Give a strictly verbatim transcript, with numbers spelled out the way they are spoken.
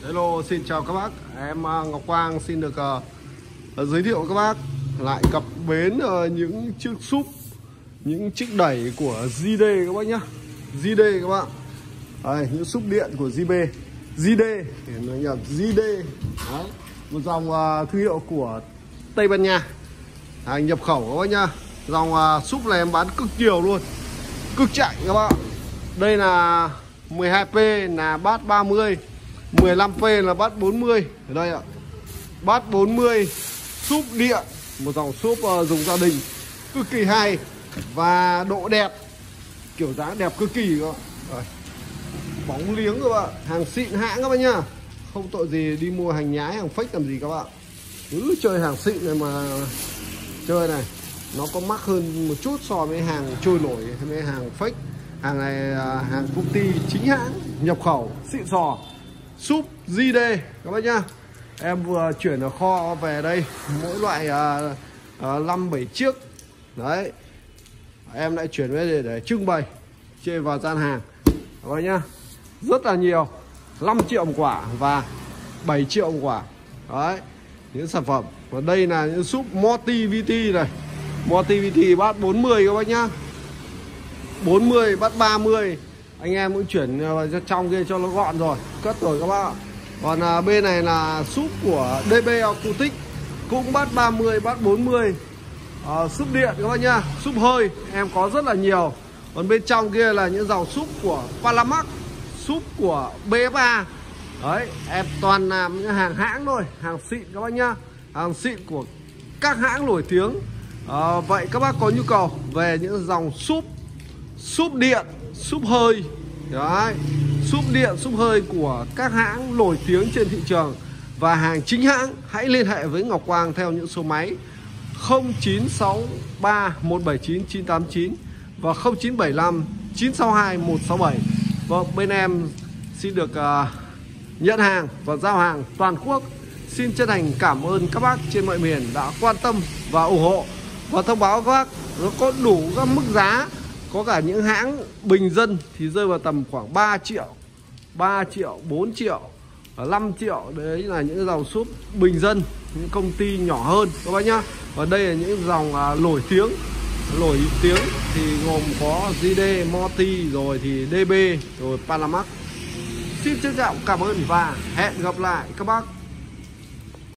Hello, xin chào các bác. Em Ngọc Quang xin được uh, giới thiệu các bác lại cập bến uh, những chiếc súp, những chiếc đẩy của gi đê các bác nhá. gi đê các bạn. Đây, những súp điện của gi bê, gi đê, nói nhầm gi đê. Đấy, một dòng uh, thương hiệu của Tây Ban Nha, hàng nhập khẩu các bác nhá. Dòng uh, súp này em bán cực nhiều luôn, cực chạy các bạn. Đây là mười hai pê là bát ba mươi, mười lăm pê là bát bốn mươi. Ở đây ạ, bát bốn mươi súp điện, một dòng súp uh, dùng gia đình cực kỳ hay và độ đẹp, kiểu dáng đẹp cực kỳ các bạn. Rồi, bóng liếng các bạn, hàng xịn hãng các bạn nhá, không tội gì đi mua hàng nhái, hàng fake làm gì các bạn. Cứ chơi hàng xịn này mà chơi này, nó có mắc hơn một chút so với hàng trôi nổi hay với hàng fake. Hàng này hàng công ty chính hãng nhập khẩu xịn sò, súp gi đê các bác nhá. Em vừa chuyển ở kho về đây, mỗi loại năm bảy chiếc đấy, em lại chuyển về để, để trưng bày trên vào gian hàng các bác nhá. Rất là nhiều, năm triệu một quả và bảy triệu một quả đấy, những sản phẩm. Và đây là những súp Morty vê tê này, Morty vê tê bát bốn mươi các bác nhá, bốn mươi bát ba mươi. Anh em cũng chuyển cho trong kia cho nó gọn rồi, cất rồi các bác. Còn à, bên này là súp của đê bê Acoustic, cũng bát ba mươi, bát bốn mươi. à, Súp điện các bác nhá, súp hơi em có rất là nhiều. Còn bên trong kia là những dòng súp của Palamax, súp của bê ép a. Đấy, em toàn làm những hàng hãng thôi, hàng xịn các bác nhá, hàng xịn của các hãng nổi tiếng. à, Vậy các bác có nhu cầu về những dòng súp, súp điện, súp hơi đấy, súp điện, súp hơi của các hãng nổi tiếng trên thị trường và hàng chính hãng, hãy liên hệ với Ngọc Quang theo những số máy không chín sáu ba một bảy chín chín tám chín và không chín bảy năm chín sáu hai một sáu bảy. Vâng, bên em xin được uh, nhận hàng và giao hàng toàn quốc. Xin chân thành cảm ơn các bác trên mọi miền đã quan tâm và ủng hộ, và thông báo các bác nó có đủ các mức giá. Có cả những hãng bình dân thì rơi vào tầm khoảng ba triệu, ba triệu, bốn triệu, năm triệu. Đấy là những dòng súp bình dân, những công ty nhỏ hơn các bác nhá. Và đây là những dòng à, nổi tiếng. Nổi tiếng thì gồm có gi đê, Morty, rồi thì đê bê, rồi Palamax. Xin trân trọng cảm ơn và hẹn gặp lại các bác